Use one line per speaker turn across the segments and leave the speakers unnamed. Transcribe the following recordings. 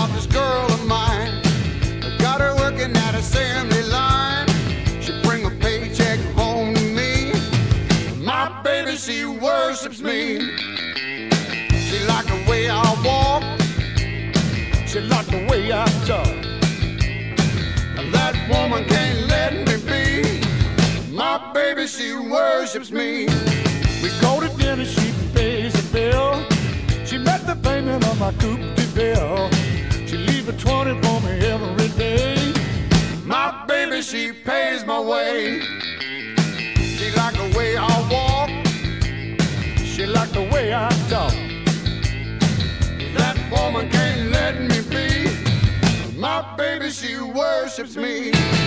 about this girl of mine. I got her working at assembly line. She bring a paycheck home to me. My baby, she worships me. She like the way I walk. She like the way I talk. That woman can't let me be. My baby, she worships me. We go to dinner, she pays the bill. She met the payment on my coupe de bill. She leave a 20 for me every day. My baby, she pays my way. She like the way I walk. She like the way I talk. That woman can't let me be. My baby, she worships me.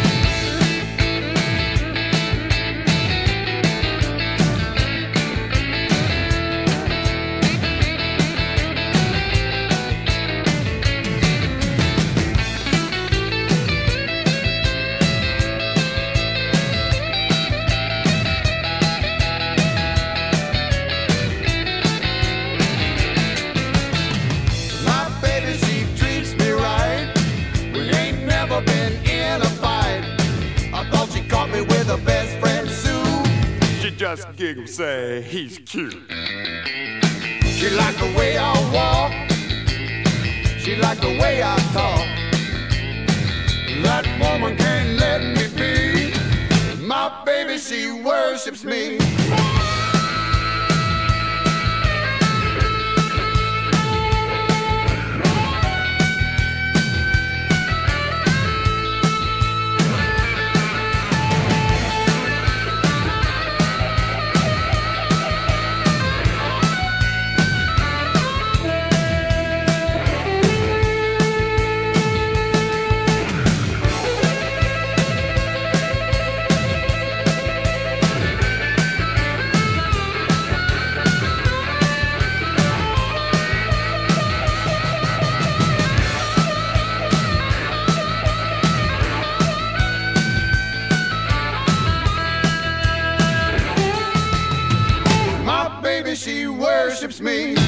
With her best friend Sue, she just giggles, say he's cute. She like the way I walk. She like the way I talk. That woman can't let me be. My baby, she worships me. She worships me.